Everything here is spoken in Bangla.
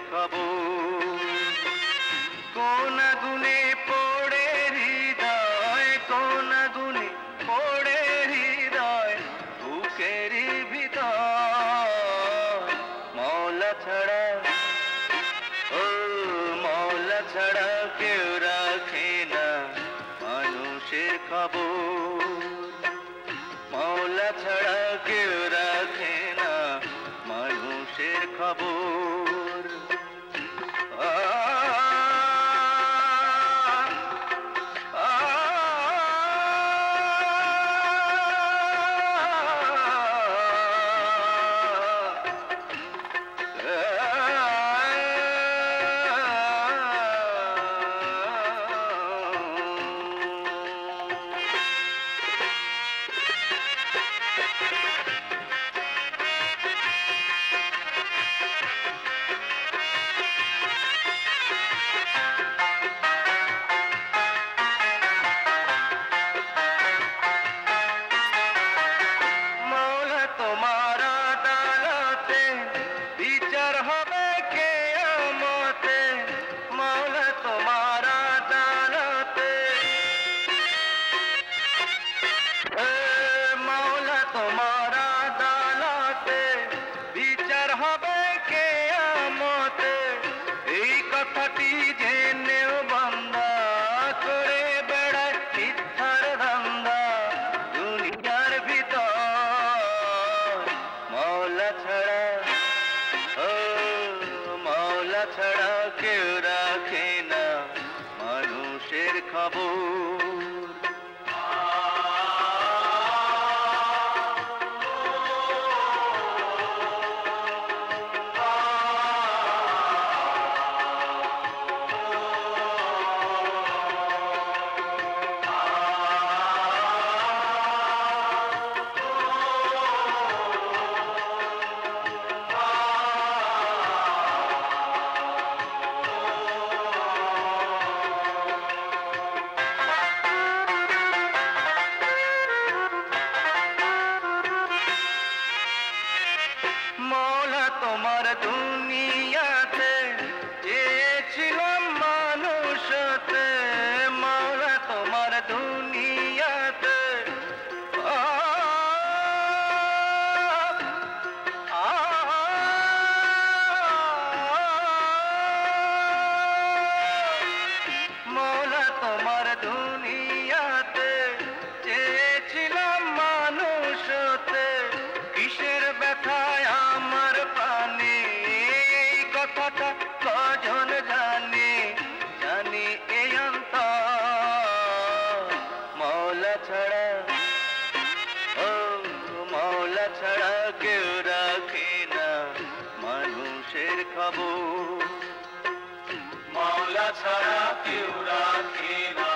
খবর। কোন আগুনে পড়ে হৃদয়, কোন আগুনে পড়ে হৃদয় বুকের ভিতর। মওলা ছাড়া, ও মওলা ছাড়া কেউ রাখে না মানুষের খবর। মওলা ছাড়া কেউ রাখে না মানুষের খবর। কথাটি জেনেও বান্দা করে বেড়ায় মিথ্যার ধান্দা দুনিয়ার ভিতর। মওলা ছাড়া, ও মওলা ছাড়া কেউ রাখে না মানুষের খবর। মওলা তোমার দুনিয়াতে চেয়েছিলাম মানুষ হতে, মওলা তোমার দুনিয়াতে মওলা তোমার দুনিয়াতে চেয়েছিলাম মানুষ হতে। কিসের ব্যথায় আমার পানি, এই কথাটা কজন জানি, জানি এই অন্তর। মওলা ছাড়া, ও মওলা ছাড়া কেউ রাখে না মানুষের খবর। মওলা ছাড়া কেউ রাখে না